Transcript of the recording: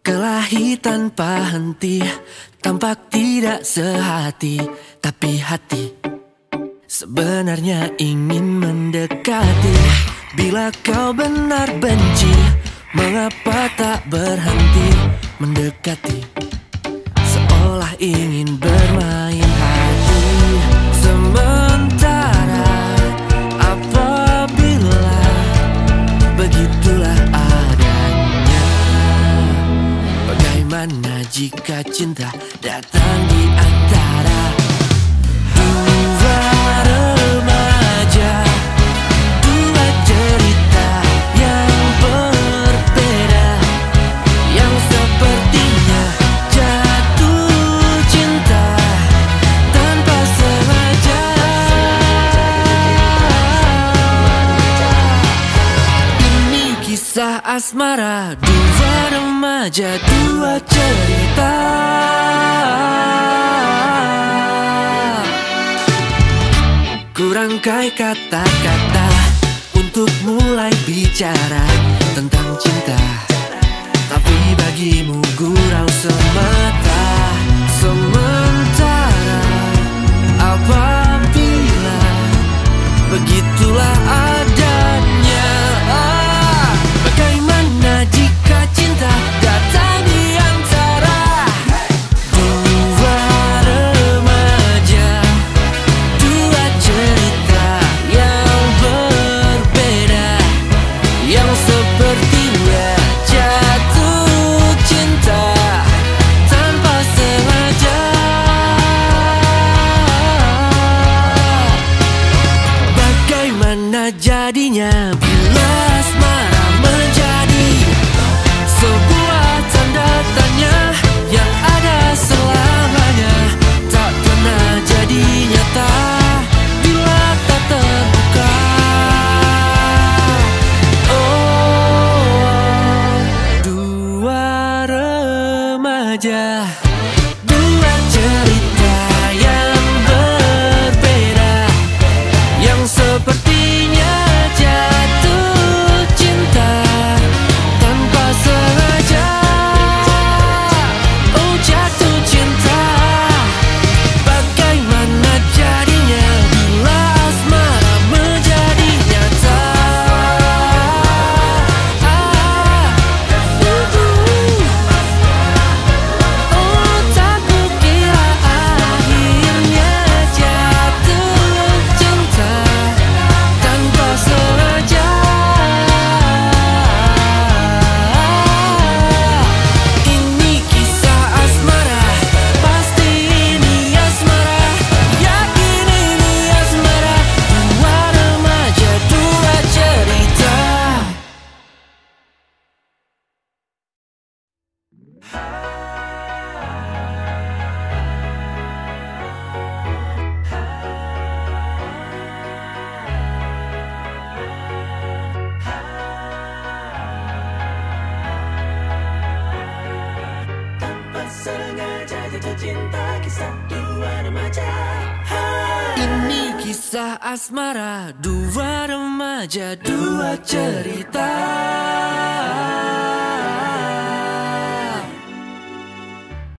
Kelahi tanpa henti, tampak tidak sehati, tapi hati sebenarnya ingin mendekati. Bila kau benar benci, mengapa tak berhenti mendekati? Seolah ingin bermain hati. Sementara apabila begitulah adanya, bagaimana jika cinta datang di antara dua remaja, dua cerita yang berbeda, yang sepertinya jatuh cinta tanpa sengaja. Ini kisah asmara dua remaja, dua cerita. Kurangkai kata-kata untuk mulai bicara tentang cinta, tapi bagimu gurau semata. Sementara apabila begitulah adanya, bagaimana jika cinta datang di antara dua remaja, dua cerita yang berbeda, yang sepertinya jatuh cinta tanpa sengaja. Bagaimana jadinya bila asmara menjadi sebuah tanda tanya yang ada selamanya, tak pernah jadi nyata bila tak terbuka. Oh, dua remaja, dua cerita yang berbeda, yang sepertinya jatuh cinta tanpa sengaja. Oh, jatuh cinta. Bagaimana jadinya bila asmara menjadi nyata? Oh, tak kukira akhirnya jatuh cinta tanpa sengaja. Ini kisah asmara, pasti ini asmara, yakin ini asmara. Dua remaja, dua cerita. Tanpa sengaja jatuh cinta, kisah dua remaja. Ini kisah asmara dua remaja, dua cerita.